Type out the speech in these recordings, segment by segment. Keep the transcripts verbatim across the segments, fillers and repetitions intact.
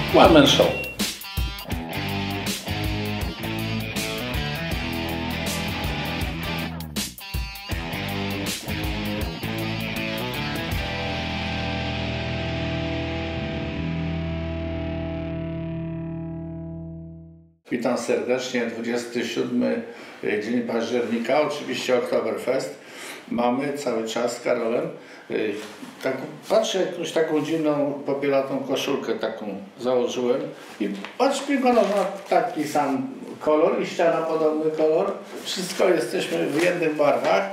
One Man Show. Witam serdecznie, dwudziesty siódmy dzień października, oczywiście Oktoberfest. Mamy cały czas z Karolem. Tak, patrzę, jakąś taką dziwną, popielatą koszulkę taką założyłem i patrz, wygląda na taki sam kolor i ściana podobny kolor. Wszystko jesteśmy w jednych barwach.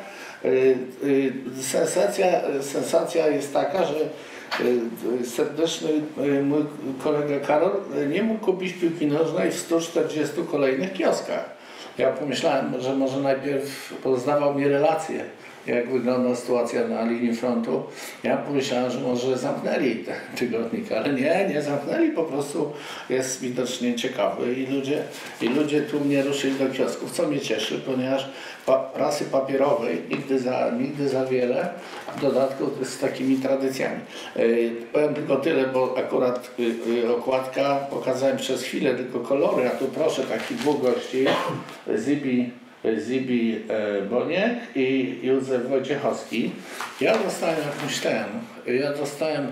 Sensacja, sensacja jest taka, że serdeczny mój kolega Karol nie mógł kupić piłki nożnej w stu czterdziestu kolejnych kioskach. Ja pomyślałem, że może najpierw poznawał mi relacje, jak wygląda sytuacja na linii frontu. Ja pomyślałem, że może zamknęli ten tygodnik, ale nie, nie zamknęli, po prostu jest widocznie ciekawy i ludzie, i ludzie tu mnie ruszyli do kiosków, co mnie cieszy, ponieważ pa, prasy papierowej nigdy za, nigdy za wiele, a w dodatku z takimi tradycjami. Yy, powiem tylko tyle, bo akurat yy, okładka pokazałem przez chwilę tylko kolory, a tu proszę takich dwóch gości, Zibi Zibi Boniek i Józef Wojciechowski. Ja dostałem jakąś ten, ja dostałem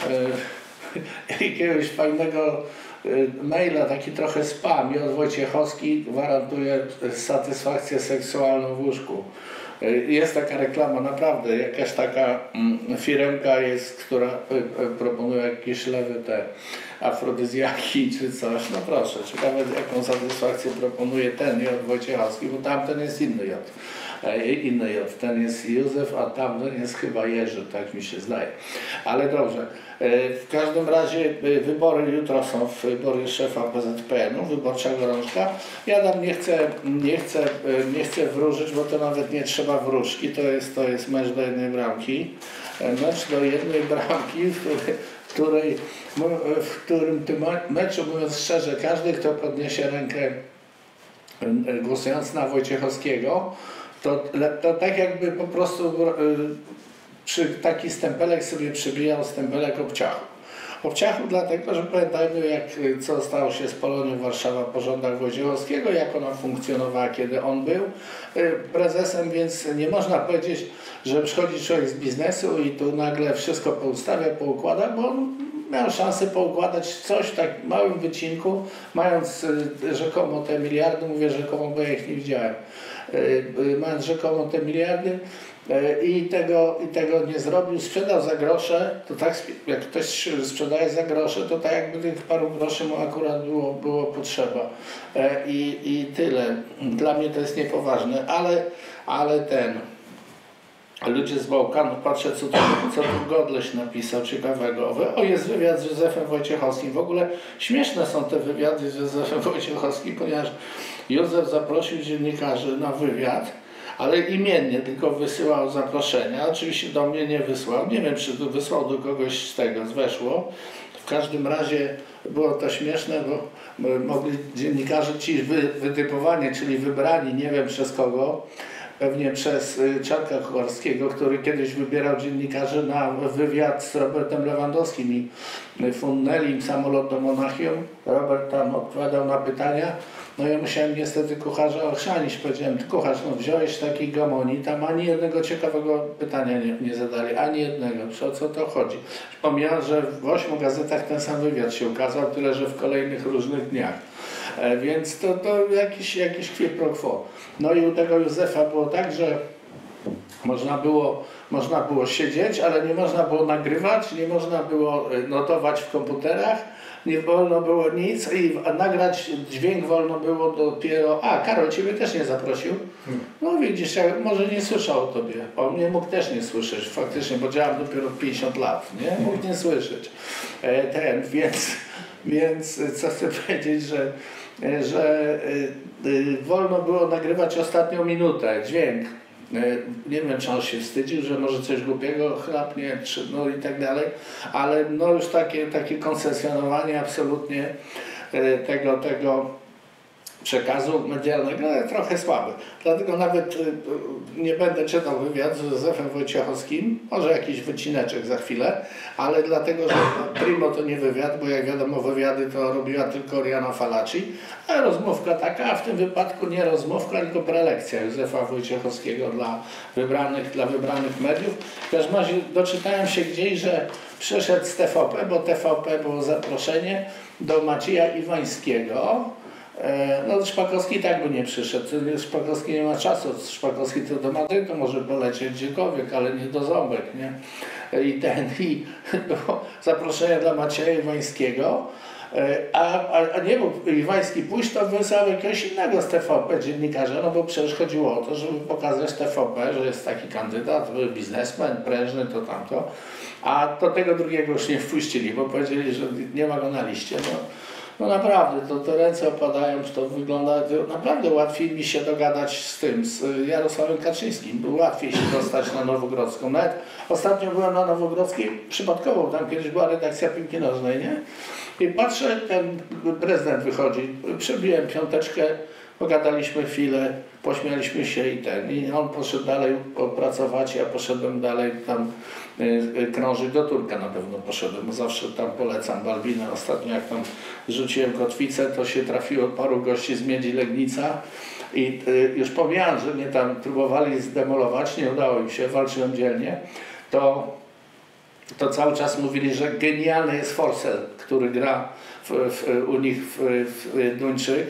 e, jakiegoś fajnego e, maila, taki trochę spam, i od Wojciechowski gwarantuje satysfakcję seksualną w łóżku. E, jest taka reklama, naprawdę, jakaś taka mm, firemka jest, która e, e, proponuje jakieś lewe te afrodyzjaki czy coś. No proszę, ciekawe jaką satysfakcję proponuje ten J. Wojciechowski, bo tamten jest inny J. E, inny J. Ten jest Józef, a tamten jest chyba Jerzy, tak mi się zdaje. Ale dobrze. E, w każdym razie e, wybory jutro są, wybory szefa P Z P N u, wyborcza gorączka. Ja tam nie chcę, nie chcę, e, nie chcę wróżyć, bo to nawet nie trzeba wróżki. To jest, to jest mecz do jednej bramki. E, mecz do jednej bramki, w której, w którym tym meczu, mówiąc szczerze, każdy, kto podniesie rękę głosując na Wojciechowskiego, to, to tak jakby po prostu przy taki stempelek sobie przybijał stempelek obciachu. Obciachu dlatego, że pamiętajmy, jak, co stało się z Polonią Warszawa po rządach Wojciechowskiego, jak ona funkcjonowała, kiedy on był prezesem, więc nie można powiedzieć, że przychodzi człowiek z biznesu i tu nagle wszystko poustawia, poukłada, bo on miał szansę poukładać coś w tak małym wycinku, mając rzekomo te miliardy, mówię rzekomo, bo ja ich nie widziałem, mając rzekomo te miliardy, I tego, i tego nie zrobił, sprzedał za grosze, to tak jak ktoś sprzedaje za grosze, to tak jakby tych paru groszy mu akurat było, było potrzeba. I, i tyle. Dla mnie to jest niepoważne, ale, ale ten, ludzie z Bałkanów, patrzę co tu, co tu Godleś napisał ciekawego. O, jest wywiad z Józefem Wojciechowskim. W ogóle śmieszne są te wywiady z Józefem Wojciechowskim, ponieważ Józef zaprosił dziennikarzy na wywiad, ale imiennie tylko wysyłał zaproszenia. Oczywiście do mnie nie wysłał. Nie wiem, czy wysłał do kogoś z tego, z Weszło. W każdym razie było to śmieszne, bo mogli dziennikarze ci wy, wytypowani, czyli wybrani, nie wiem przez kogo, pewnie przez Czarka Kucharskiego, który kiedyś wybierał dziennikarzy na wywiad z Robertem Lewandowskim i fundnęli im samolot do Monachium. Robert tam odpowiadał na pytania. No ja musiałem niestety kucharza ochrzanić. Powiedziałem, ty kucharz, no wziąłeś taki gamoni, tam ani jednego ciekawego pytania nie, nie zadali, ani jednego. O co to chodzi? Pomijam, że w ośmiu gazetach ten sam wywiad się ukazał, tyle że w kolejnych różnych dniach. E, więc to, to jakiś, jakiś quid pro quo. No i u tego Józefa było tak, że można było, można było siedzieć, ale nie można było nagrywać, nie można było notować w komputerach, nie wolno było nic i nagrać dźwięk wolno było dopiero... A, Karol Ciebie też nie zaprosił? No widzisz, ja może nie słyszał o Tobie. O mnie mógł też nie słyszeć faktycznie, bo działam dopiero pięćdziesiąt lat, nie? Mógł nie słyszeć. Ten, więc, więc co chcę powiedzieć, że, że wolno było nagrywać ostatnią minutę, dźwięk. Nie wiem, czy on się wstydził, że może coś głupiego chlapnie, czy no i tak dalej, ale no już takie, takie koncesjonowanie absolutnie tego, tego przekazu medialnego, ale trochę słaby. Dlatego nawet nie będę czytał wywiadu z Józefem Wojciechowskim, może jakiś wycineczek za chwilę, ale dlatego, że primo to nie wywiad, bo jak wiadomo wywiady to robiła tylko Oriana Fallaci, a rozmówka taka, a w tym wypadku nie rozmówka, tylko prelekcja Józefa Wojciechowskiego dla wybranych, dla wybranych mediów. W każdym razie doczytałem się gdzieś, że przyszedł z T V P, bo T V P było zaproszenie do Macieja Iwańskiego. No Szpakowski i tak by nie przyszedł, Szpakowski nie ma czasu, Szpakowski to do Madrytu może polecieć gdziekolwiek, ale nie do Ząbek, nie? I ten, i zaproszenie dla Macieja Iwańskiego, a, a, a nie mógł Iwański pójść, to wysłał jakiegoś innego z T V P dziennikarza, no bo przecież chodziło o to, żeby pokazać T V P, że jest taki kandydat, biznesmen, prężny, to tamto, a do tego drugiego już nie wpuścili, bo powiedzieli, że nie ma go na liście. No. No naprawdę, to, to ręce opadają, to wygląda, to naprawdę łatwiej mi się dogadać z tym, z Jarosławem Kaczyńskim. Było łatwiej się dostać na Nowogrodzką. Nawet ostatnio byłem na Nowogrodzkiej, przypadkowo, tam kiedyś była redakcja piłki nożnej, nie? I patrzę, ten prezydent wychodzi, przebiłem piąteczkę, pogadaliśmy chwilę, pośmialiśmy się i ten. I on poszedł dalej pracować, ja poszedłem dalej tam y, krążyć, do Turka na pewno poszedłem, zawsze tam polecam Balbinę. Ostatnio jak tam rzuciłem kotwicę, to się trafiło paru gości z Miedzi Legnica i y, już pomijając, że mnie tam próbowali zdemolować, nie udało im się, walczyłem dzielnie, to, to cały czas mówili, że genialny jest Forsell, który gra w, w, u nich w, w Duńczyk.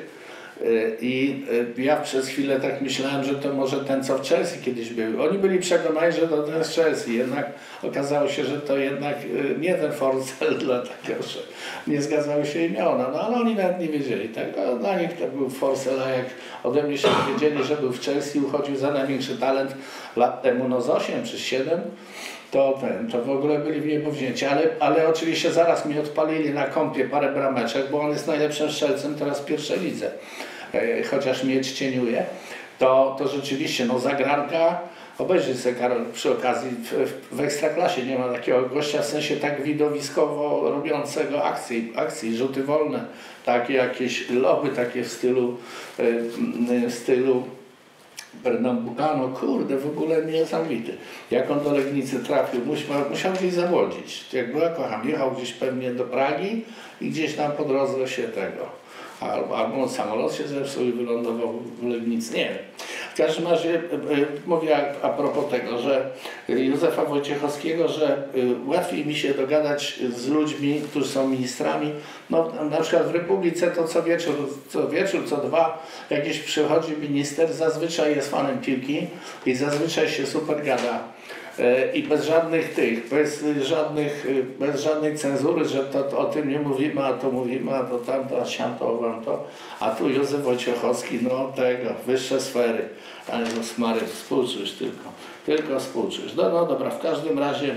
I ja przez chwilę tak myślałem, że to może ten, co w Chelsea kiedyś był. Oni byli przekonani, że to ten z Chelsea, jednak okazało się, że to jednak nie ten Forsell, dlatego że nie zgadzały się imiona. No ale oni nawet nie wiedzieli tego. Dla nich to był Forsell, a jak ode mnie się dowiedzieli, że był w Chelsea, uchodził za największy talent lat temu, no z osiem czy siedem, to ten, to w ogóle byli w niebo wzięci, ale, ale oczywiście zaraz mi odpalili na kompie parę brameczek, bo on jest najlepszym strzelcem teraz w pierwszej lidze, e, chociaż Miedź cieniuje, to, to rzeczywiście, no zagranka, obejrzyj sobie Karol przy okazji, w, w Ekstraklasie nie ma takiego gościa, w sensie tak widowiskowo robiącego akcji, akcji, rzuty wolne, takie jakieś loby takie w stylu, e, w stylu Pernambucano, kurde, w ogóle niesamowity. Jak on do Legnicy trafił, musiał, musiał gdzieś zawodzić. Jak była, kocham, jechał gdzieś pewnie do Pragi i gdzieś tam po drodze się tego. Albo, albo samolot się zepsuł i wylądował w Legnicy. Nie wiem. W każdym razie y, y, mówię a, a propos tego, że Józefa Wojciechowskiego, że y, łatwiej mi się dogadać z ludźmi, którzy są ministrami. No, na przykład w Republice to co wieczór, co wieczór, co dwa jakiś przychodzi minister, zazwyczaj jest fanem piłki i zazwyczaj się super gada. I bez żadnych tych, bez żadnych, bez żadnej cenzury, że to, to o tym nie mówimy, a to mówimy, a to tamto, a siamto, wam to. A tu Józef Wojciechowski, no tego, wyższe sfery. Ale no smary, współczuć tylko, tylko współczuć. No, no dobra, w każdym razie,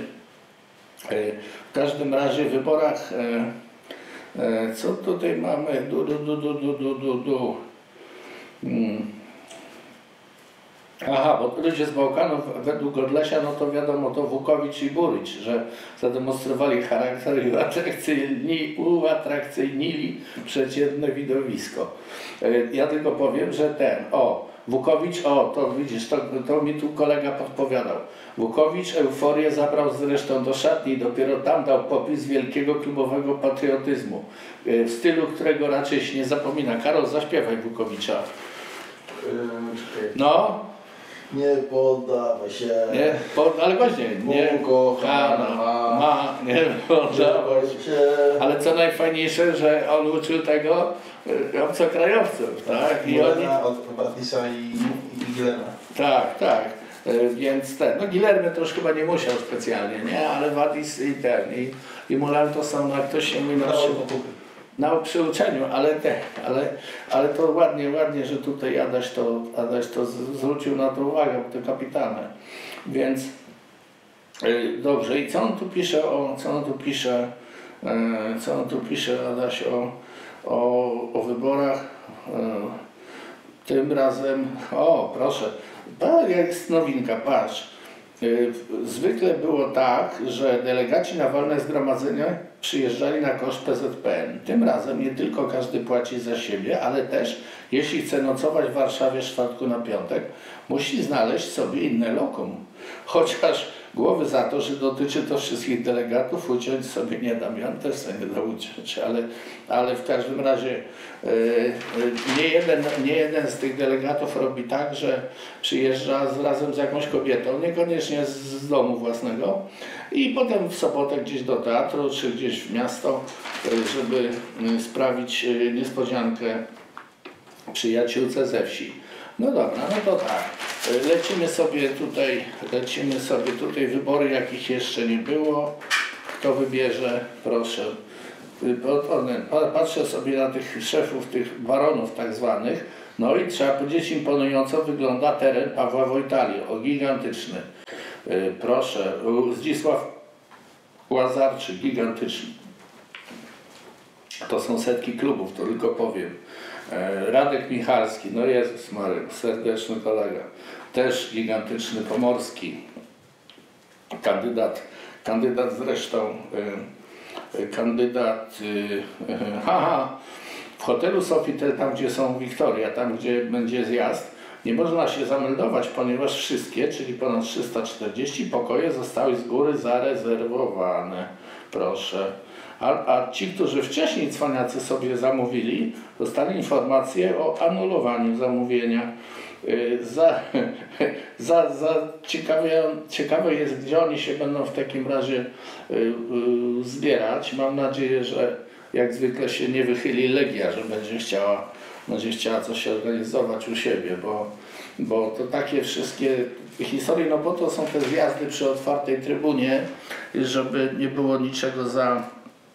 w każdym razie w wyborach, co tutaj mamy, du, du, du, du, du, du, du, du. Hmm. Aha, bo ludzie z Bałkanów według Godlesia, no to wiadomo, to Wukowicz i Buricz, że zademonstrowali charakter i uatrakcyjni, uatrakcyjnili przeciętne widowisko. Ja tylko powiem, że ten, o, Wukowicz, o, to widzisz, to, to mi tu kolega podpowiadał. Wukowicz euforię zabrał zresztą do szatni i dopiero tam dał popis wielkiego klubowego patriotyzmu, w stylu, którego raczej się nie zapomina. Karol, zaśpiewaj Wukowicza. No. Nie poddawaj się. Nie, po, ale właśnie, nie kochana ma, ma, nie poddawaj się. Ale co najfajniejsze, że on uczył tego obcokrajowców, tak? I oni... Od Patisa i, i Gilerma. Tak, tak. Więc ten, no Gilermy to już chyba nie musiał specjalnie, nie? Ale Wadis i ten, i, i Mulan to są, jak ktoś się mówi na przy, na przyuczeniu, ale te, ale, ale to ładnie, ładnie, że tutaj Adaś to, Adaś to zwrócił na to uwagę, bo to kapitalne. Więc yy, dobrze, i co on tu pisze o, co on tu pisze, yy, co on tu pisze, Adaś, o, o, o wyborach, yy, tym razem, o proszę, to jest nowinka, patrz. Zwykle było tak, że delegaci na walne zgromadzenie przyjeżdżali na koszt P Z P N. Tym razem nie tylko każdy płaci za siebie, ale też jeśli chce nocować w Warszawie z czwartku na piątek, musi znaleźć sobie inne lokum. Chociaż głowy za to, że dotyczy to wszystkich delegatów, uciąć sobie nie dam. Ja też sobie nie da uciąć, ale, ale w każdym razie yy, nie, jeden, nie jeden z tych delegatów robi tak, że przyjeżdża z, razem z jakąś kobietą, niekoniecznie z, z domu własnego i potem w sobotę gdzieś do teatru, czy gdzieś w miasto, yy, żeby yy, sprawić yy, niespodziankę przyjaciółce ze wsi. No dobra, no to tak. Lecimy sobie tutaj, lecimy sobie tutaj wybory, jakich jeszcze nie było. Kto wybierze, proszę. Patrzę sobie na tych szefów, tych baronów tak zwanych. No i trzeba powiedzieć, imponująco wygląda teren Pawła Wojtali. O, gigantyczny. Proszę, Zdzisław Łazarczyk, gigantyczny. To są setki klubów, to tylko powiem. Radek Michalski, no Jezus Maria, serdeczny kolega, też gigantyczny, Pomorski, kandydat, kandydat zresztą, y, kandydat, y, haha, w hotelu Sofitel, tam gdzie są Wiktoria, tam gdzie będzie zjazd, nie można się zameldować, ponieważ wszystkie, czyli ponad trzysta czterdzieści pokoje zostały z góry zarezerwowane, proszę. A, a ci, którzy wcześniej cwaniacy sobie zamówili, dostali informację o anulowaniu zamówienia. Yy, za, za, za ciekawe, ciekawe jest, gdzie oni się będą w takim razie yy, yy, zbierać. Mam nadzieję, że jak zwykle się nie wychyli Legia, że będzie chciała, będzie chciała coś organizować u siebie, bo, bo to takie wszystkie historie, no bo to są te zjazdy przy otwartej trybunie, żeby nie było niczego za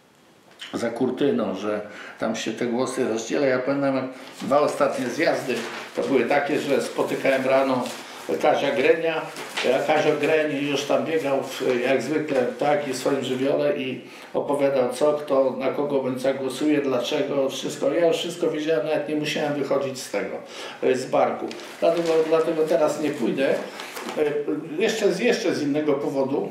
za kurtyną, że tam się te głosy rozdziela. Ja pamiętam, jak dwa ostatnie zjazdy to były takie, że spotykałem rano Kazia Grenia, a Kazio Greń już tam biegał w, jak zwykle tak i w swoim żywiole i opowiadał co, kto, na kogo będzie zagłosuje, dlaczego, wszystko. Ja już wszystko wiedziałem, nawet nie musiałem wychodzić z tego, z barku. Dlatego, dlatego teraz nie pójdę. Jeszcze z, jeszcze z innego powodu,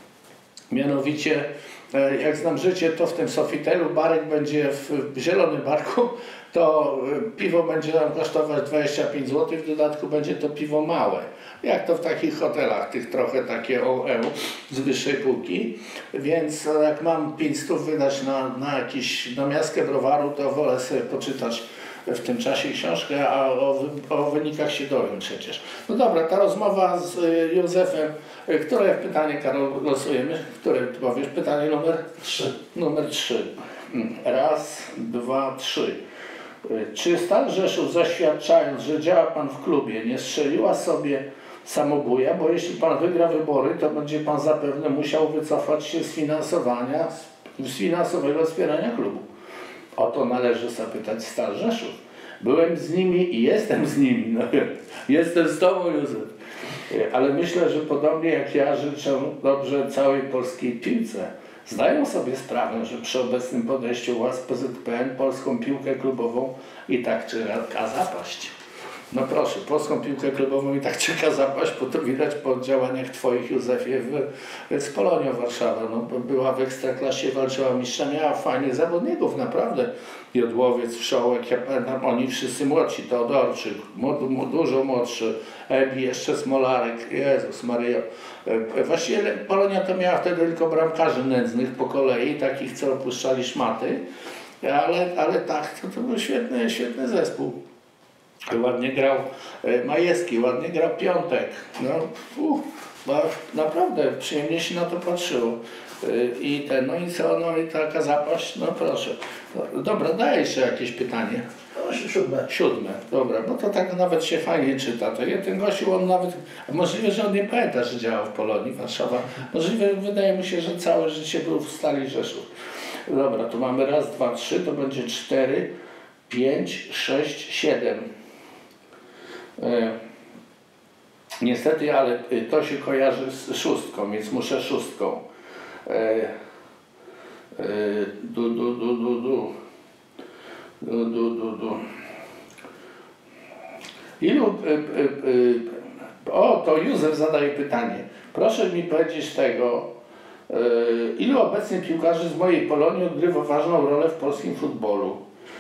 mianowicie jak znam życie, to w tym Sofitelu barek będzie w, w zielonym barku, to piwo będzie nam kosztować dwadzieścia pięć złotych, w dodatku będzie to piwo małe. Jak to w takich hotelach, tych trochę takie O E z wyższej półki. Więc jak mam pięć stów wydać na, na jakąś namiastkę browaru, to wolę sobie poczytać w tym czasie książkę, a o, o wynikach się dowiem przecież. No dobra, ta rozmowa z Józefem, które pytanie, Karol, losujemy? Które ty powiesz? Pytanie numer? Trzy. Numer trzy. Raz, dwa, trzy. Czy Stal Rzeszów, zaświadczając, że działa pan w klubie, nie strzeliła sobie samobuja, bo jeśli pan wygra wybory, to będzie pan zapewne musiał wycofać się z finansowania, z finansowego wspierania klubu? O to należy zapytać Stal Rzeszów. Byłem z nimi i jestem z nimi. No, jestem z tobą, Józef. Ale myślę, że podobnie jak ja życzę dobrze całej polskiej piłce. Zdają sobie sprawę, że przy obecnym podejściu władz P Z P N polską piłkę klubową i tak czeka zapaść. No proszę, polską piłkę klubową i tak czeka zapaść, bo to widać po działaniach twoich, Józefie, w, z Polonią Warszawa. No, była w Ekstraklasie, walczyła mistrza, miała fajnych zawodników, naprawdę. Jodłowiec, Wszołek, ja pamiętam, oni wszyscy młodsi, Teodorczyk, młod, dużo młodszy, Ebi, jeszcze Smolarek, Jezus Maryjo. Właściwie Polonia to miała wtedy tylko bramkarzy nędznych po kolei, takich, co opuszczali szmaty, ale, ale tak, to, to był świetny, świetny zespół. Ładnie grał Majewski, ładnie grał Piątek. No, uh, naprawdę przyjemnie się na to patrzyło. I ten, no i co, no i taka zapaść, no proszę. No, dobra, daj jeszcze jakieś pytanie. No, siódme. Siódme, dobra, bo to tak nawet się fajnie czyta. To ten gościu, on nawet, możliwe, że on nie pamięta, że działał w Polonii, Warszawa. Możliwe, wydaje mi się, że całe życie był w Stali Rzeszów. Dobra, tu mamy raz, dwa, trzy, to będzie cztery, pięć, sześć, siedem. Niestety, ale to się kojarzy z szóstką, więc muszę szóstką. Du, du, du, du, du. Du, du, du, du. Ilu... O, to Józef zadaje pytanie. Proszę mi powiedzieć tego, Ilu obecnie piłkarzy z mojej Polonii odgrywa ważną rolę w polskim futbolu?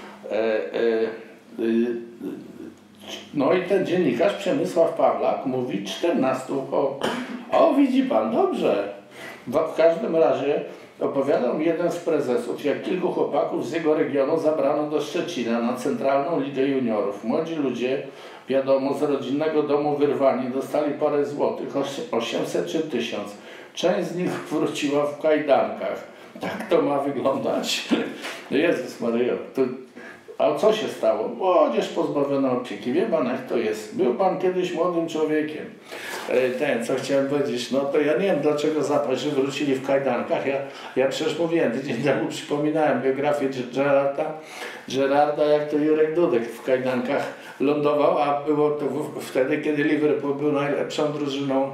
No i ten dziennikarz Przemysław Pawlak mówi czternastu. O, o widzi pan, dobrze. W każdym razie opowiadał jeden z prezesów, jak kilku chłopaków z jego regionu zabrano do Szczecina na Centralną Ligę Juniorów. Młodzi ludzie, wiadomo, z rodzinnego domu wyrwani, dostali parę złotych, osiemset czy tysiąc. Część z nich wróciła w kajdankach. Tak to ma wyglądać? Jezus Maryjo. To, a co się stało? Młodzież pozbawiona opieki. Wie pan, jak to jest? Był pan kiedyś młodym człowiekiem. Ten, co chciałem powiedzieć, no to ja nie wiem, dlaczego zapaść, że wrócili w kajdankach. Ja, ja przecież mówiłem, tydzień temu przypominałem biografię Gerarda, Gerarda, jak to Jurek Dudek w kajdankach lądował, a było to w, wtedy, kiedy Liverpool był najlepszą drużyną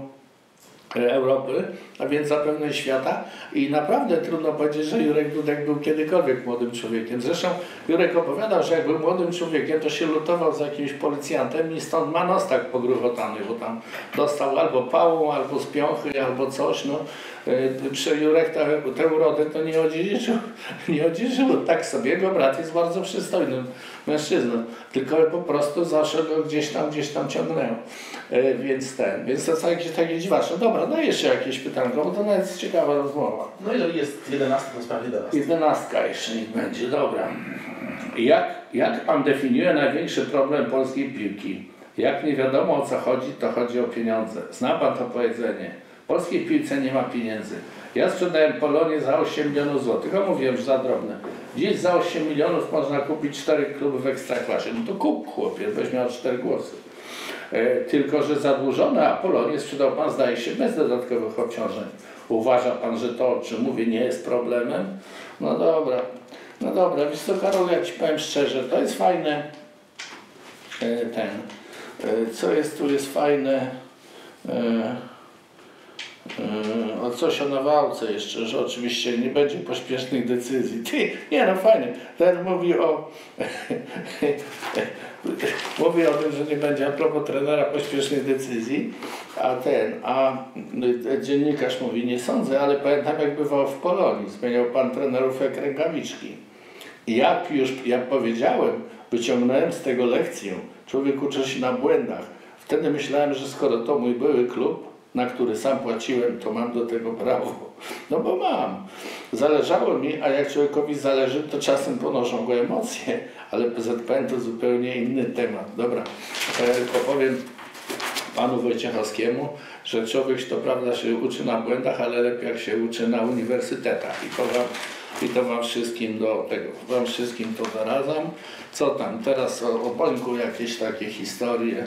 Europy, a więc zapewne świata, i naprawdę trudno powiedzieć, że Jurek Dudek był kiedykolwiek młodym człowiekiem. Zresztą Jurek opowiadał, że jak był młodym człowiekiem, to się lutował z jakimś policjantem i stąd ma nos tak pogruchotany, bo tam dostał albo pałą, albo z piąchy, albo coś. No. Przy Jurek tę urodę to nie odziedziczył, nie odziedziczył tak sobie. Jego brat jest bardzo przystojnym mężczyzną, tylko po prostu zawsze go gdzieś tam, gdzieś tam ciągnęło. Więc ten, więc to jest jakieś takie dziwaczne. Dobra, daj jeszcze jakieś pytanko, bo to nawet jest ciekawa rozmowa. No jeżeli jest jedenastka, to spraw jedenastka. Jedenastka jeszcze niech będzie, dobra. Jak, jak pan definiuje największy problem polskiej piłki? Jak nie wiadomo, o co chodzi, to chodzi o pieniądze. Zna pan to powiedzenie? W polskiej piłce nie ma pieniędzy. Ja sprzedałem Polonię za osiem milionów złotych, a mówiłem, że za drobne. Dziś za osiem milionów można kupić cztery kluby w Ekstraklasie. No to kup, chłopie, weź miał cztery głosy. E, tylko, że zadłużone, a Polonię sprzedał pan, zdaje się, bez dodatkowych obciążeń. Uważa pan, że to, o czym mówię, nie jest problemem? No dobra, no dobra, wiesz co, Karol, ja ci powiem szczerze, to jest fajne, e, ten, e, co jest tu jest fajne, e, o coś o nawałce jeszcze, że oczywiście nie będzie pośpiesznych decyzji. Ty, nie no fajnie, ten mówi o mówi o tym, że nie będzie a propos trenera pośpiesznych decyzji, a ten, a dziennikarz mówi, nie sądzę, ale pamiętam, jak bywał w Polonii, zmieniał pan trenerów jak rękawiczki. I jak już, jak powiedziałem, wyciągnąłem z tego lekcję, człowiek uczy się na błędach. Wtedy myślałem, że skoro to mój były klub, na który sam płaciłem, to mam do tego prawo. No bo mam. Zależało mi, a jak człowiekowi zależy, to czasem ponoszą go emocje, ale P Z P N to zupełnie inny temat. Dobra, tylko powiem panu Wojciechowskiemu, że człowiek to prawda się uczy na błędach, ale lepiej jak się uczy na uniwersytetach. I to wam, i to wam wszystkim do tego, wam wszystkim to zaradzam. Co tam, teraz o, o Bońku jakieś takie historie.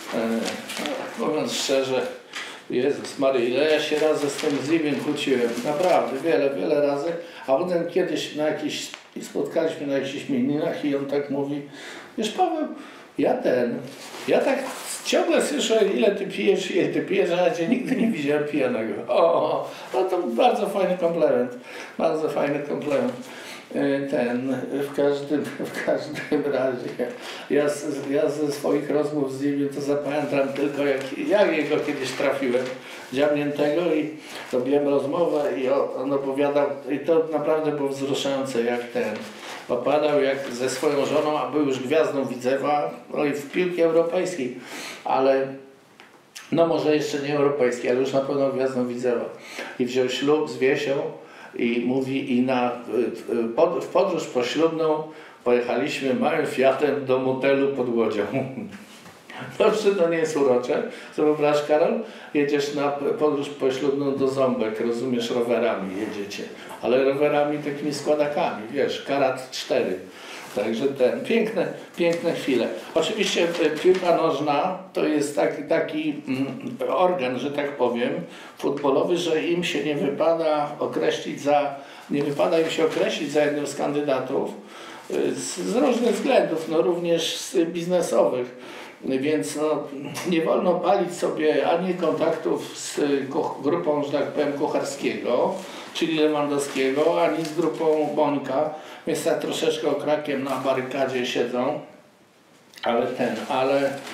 E, mówiąc szczerze, Jezus Maria, ile ja się razy z tym Zimiem kłóciłem, naprawdę, wiele, wiele razy, a potem kiedyś na jakiś, spotkaliśmy na jakichś imieninach i on tak mówi, wiesz Paweł, ja ten, ja tak ciągle słyszę, ile ty pijesz, ile ty pijesz, a ja cię nigdy nie widziałem pijanego. O, no to bardzo fajny komplement, bardzo fajny komplement. Ten, w każdym, w każdym razie, ja, z, ja ze swoich rozmów z nim to zapamiętam tylko, jak ja jego kiedyś trafiłem, dziamniętego, i robiłem rozmowę i on opowiadał, i to naprawdę było wzruszające, jak ten, opowiadał jak ze swoją żoną, a był już gwiazdą Widzewa, no i w piłki europejskiej, ale no może jeszcze nie europejskiej, ale już na pewno gwiazdą Widzewa, i wziął ślub z Wiesią. I mówi, i na, pod, w podróż poślubną pojechaliśmy małym Fiatem do motelu pod Łodzią. No czy to nie jest urocze? Co wyobraź, Karol? Jedziesz na podróż poślubną do Ząbek, rozumiesz, rowerami jedziecie. Ale rowerami takimi składakami, wiesz, karat cztery. Także ten, piękne, piękne chwile. Oczywiście piłka nożna to jest taki, taki mm, organ, że tak powiem, futbolowy, że im się nie wypada określić za, nie wypada im się określić za jednym z kandydatów z, z różnych względów, no również z biznesowych. Więc no, nie wolno palić sobie ani kontaktów z grupą, że tak powiem, Kucharskiego, czyli Lewandowskiego, ani z grupą Bońka, więc tak troszeczkę okrakiem na barykadzie siedzą, ale ten, ale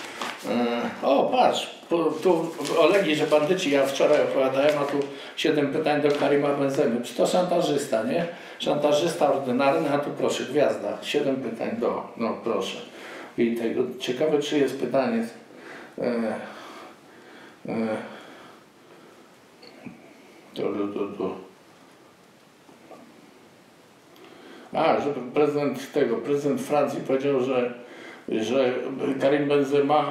O, patrz, tu o Legii, że bandyci, ja wczoraj opowiadałem, a tu siedem pytań do Karima Benzemy. To szantażysta, nie? Szantażysta ordynarny, a tu proszę, gwiazda. Siedem pytań do, no proszę. I tego, ciekawe, czy jest pytanie. E, e, to, to, to, to. A, że prezydent tego, prezydent Francji powiedział, że, że Karim Benzema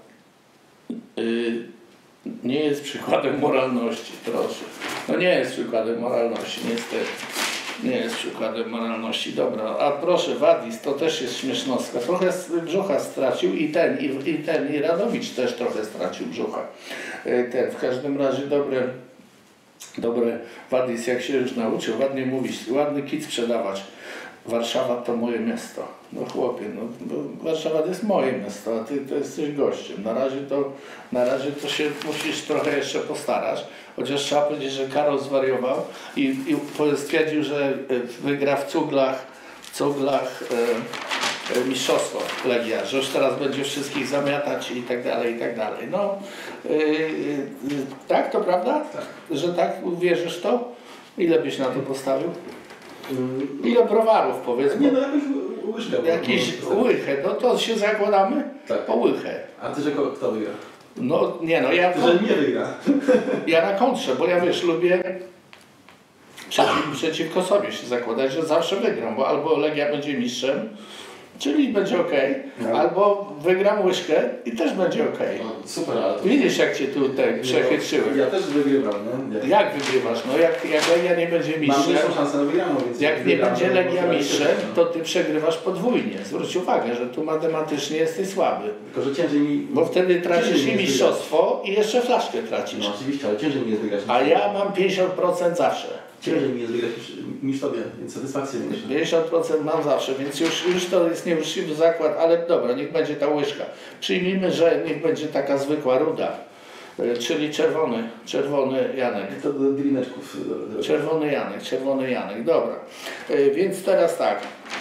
y, nie jest przykładem moralności, proszę. No nie jest przykładem moralności, niestety. Nie jest przykładem moralności. Dobra, a proszę, Wadis, to też jest śmiesznostka. Trochę brzucha stracił i ten, i, i ten, i Radowicz też trochę stracił brzucha. Y, ten, w każdym razie dobre, dobre, Wadis, jak się już nauczył, ładnie mówić, ładny kit sprzedawać. Warszawa to moje miasto. No chłopie, no, Warszawa to jest moje miasto, a ty to jesteś gościem. Na razie to, na razie to się musisz trochę jeszcze postarać. Chociaż trzeba powiedzieć, że Karol zwariował i, i stwierdził, że wygra w cuglach, w cuglach e, e, mistrzostwo Legia, że już teraz będzie wszystkich zamiatać i tak dalej, i tak dalej. No, e, e, tak, to prawda? Tak. Że tak wierzysz w to? Ile byś na to postawił? Ile browarów, powiedzmy? Nie, no jakoś łyżkę. Jakiś łychę, no to się zakładamy tak. po łychę. A ty, że kto wygra? No nie, no ja... Ty, że nie wygra. Ja na kontrze, bo ja wiesz, lubię przeciw, przeciwko sobie się zakładać, że zawsze wygram, bo albo Legia będzie mistrzem, czyli będzie ok, no. Albo wygram łyżkę i też będzie ok. No, super, ale to... Widzisz, jak cię tutaj przechytrzyłem. Ja też wygrywam, nie? Jak wygrywasz? No jak, jak Legia nie będzie mistrzem, mam większą szansę na wygraną, więc jak nie będzie Legia mistrzem, to ty przegrywasz podwójnie. Zwróć uwagę, że tu matematycznie jesteś słaby. Tylko, że ciężej mi... Bo wtedy tracisz i mistrzostwo i jeszcze flaszkę tracisz. No oczywiście, ale ciężej mi jest wygrać. A ja mam pięćdziesiąt procent zawsze. Ciężej mi jest wygrać niż, niż tobie, więc satysfakcję większa. pięćdziesiąt procent mam zawsze, więc już, już to jest nieuczciwy zakład, ale dobra, niech będzie ta łyżka. Przyjmijmy, że niech będzie taka zwykła ruda, czyli czerwony, czerwony Janek. To do drineczków. Czerwony Janek, czerwony Janek, dobra. Więc teraz tak.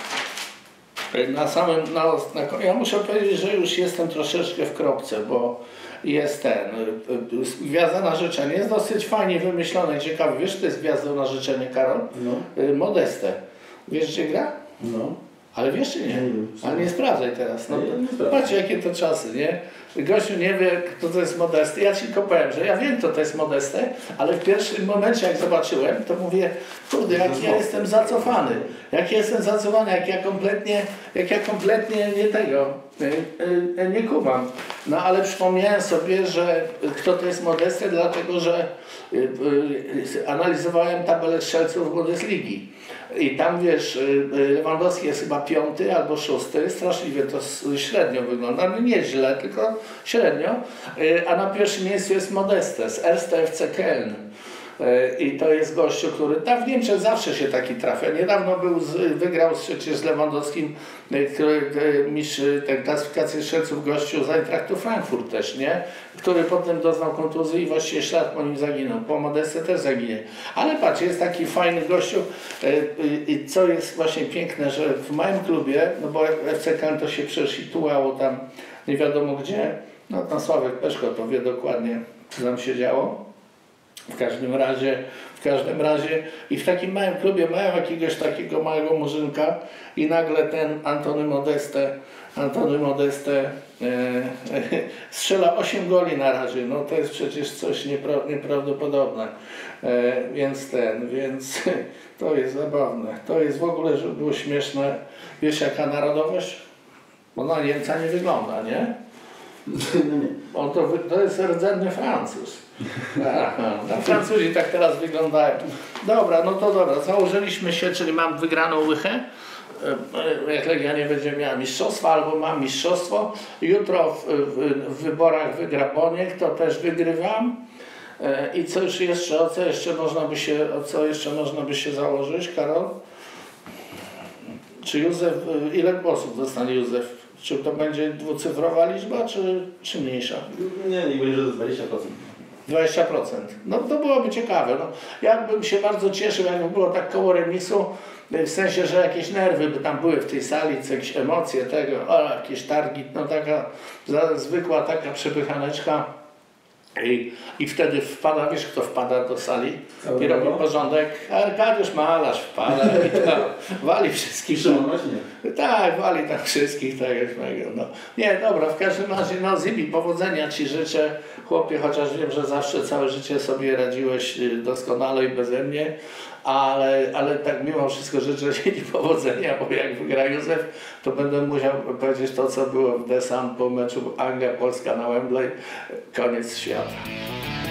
Na samym, na, na, ja muszę powiedzieć, że już jestem troszeczkę w kropce, bo jest ten, gwiazda na życzenie, jest dosyć fajnie wymyślone, ciekawe. Wiesz, to jest gwiazdą na życzenie, Karol? No. Modeste. Wiesz, gdzie gra? No. Ale wiesz czy nie? Nie wiem. Ale nie sprawdzaj teraz. No, nie, nie patrzcie, jakie to czasy, nie? Gościu nie wie, kto to jest Modesty. Ja ci tylko powiem, że ja wiem, kto to jest Modesty, ale w pierwszym momencie, jak zobaczyłem, to mówię, kurde, jak ja jestem zacofany. Jak ja jestem zacofany, jak ja kompletnie, jak ja kompletnie nie tego, nie kumam. No ale przypomniałem sobie, że kto to jest Modesty, dlatego że analizowałem tabelę strzelców Bundesligi. I tam wiesz, Lewandowski jest chyba piąty albo szósty, straszliwie to średnio wygląda, no nie źle, tylko średnio. A na pierwszym miejscu jest Modeste z erste F C Köln. I to jest gościu, który tam w Niemczech zawsze się taki trafia. Niedawno był z, wygrał przecież z Lewandowskim który, mistrz tę klasyfikację strzelców gościu z Eintrachtu Frankfurt też, nie? Który potem doznał kontuzji i właściwie ślad po nim zaginął. Po Modeste też zaginie. Ale patrz, jest taki fajny gościu i co jest właśnie piękne, że w moim klubie, no bo F C Köln to się przesituało tam nie wiadomo gdzie, no tam Sławek Peszko to wie dokładnie, co tam się działo. W każdym razie, w każdym razie i w takim małym klubie mają jakiegoś takiego małego murzynka i nagle ten Antony Modeste, Antony Modeste e, e, strzela osiem goli na razie, no to jest przecież coś niepra nieprawdopodobne, e, więc ten, więc to jest zabawne, to jest w ogóle, żeby było śmieszne, wiesz jaka narodowość? Bo na Niemca nie wygląda, nie? On to, to jest rdzenny Francuz. A Francuzi tak teraz wyglądają. Dobra, no to dobra, założyliśmy się, czyli mam wygraną łychę. Jak Legia nie będzie miała mistrzostwa, albo mam mistrzostwo. Jutro w, w, w wyborach wygra Boniek, to też wygrywam. I co już jeszcze, o co jeszcze można by się, o co jeszcze można by się założyć, Karol? Czy Józef, ile głosów dostanie Józef? Czy to będzie dwucyfrowa liczba, czy, czy mniejsza? Nie, nie będzie, że to dwadzieścia procent. dwadzieścia procent. No to byłoby ciekawe. No, ja bym się bardzo cieszył, jakby było tak koło remisu, w sensie, że jakieś nerwy by tam były w tej sali, co jakieś emocje tego, o, jakieś targi, no taka za, zwykła taka przepychaneczka. I, I wtedy wpada, wiesz kto wpada do sali i robi porządek, Arkadiusz Malarz wpada i tam wali wszystkich. Nie. Tak, wali tam wszystkich, tak jak mego. No. Nie, dobra, w każdym razie, no Zibi, powodzenia Ci życzę, chłopie, chociaż wiem, że zawsze całe życie sobie radziłeś doskonale i beze mnie, ale, ale tak mimo wszystko życzę Ci powodzenia, bo jak wygra Józef, to będę musiał powiedzieć to, co było w The Sun po meczu Anglia-Polska na Wembley, koniec świata.